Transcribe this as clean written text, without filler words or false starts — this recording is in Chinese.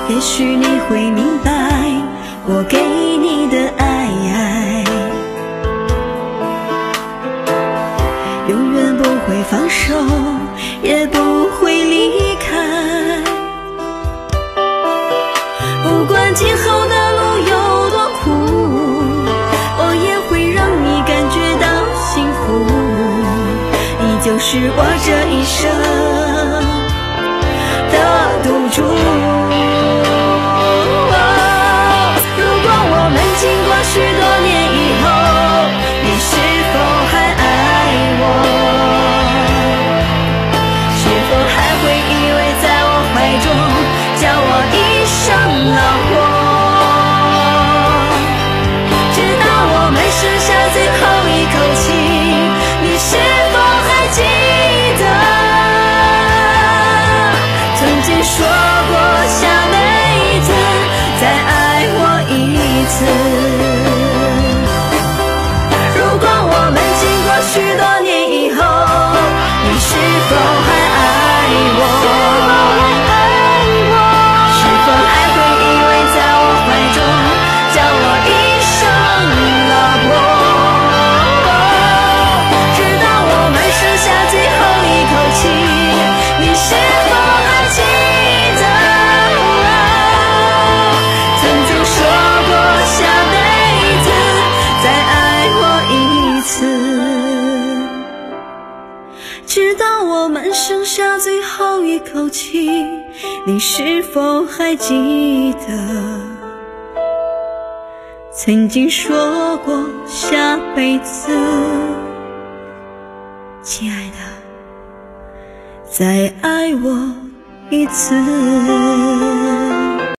也许你会明白我给你的爱，永远不会放手，也不会离开。不管今后的路有多苦，我也会让你感觉到幸福。你就是我这一生的赌注。如果我们经过许多年以后，你是否还爱我？是否还会依偎在我怀中，叫我一声老婆？直到我们剩下最后一口气，你是否还记得曾经说过下辈子再爱我一次？如果我们经过许多年以后，你是否还爱我？是否还会依偎在我怀中，叫我一声老婆？直到我们剩下最后一口气，你是否还记得曾经说过下辈子再爱我一次？直到我们剩下最后一口气，你是否还记得曾经说过下辈子，亲爱的，再爱我一次？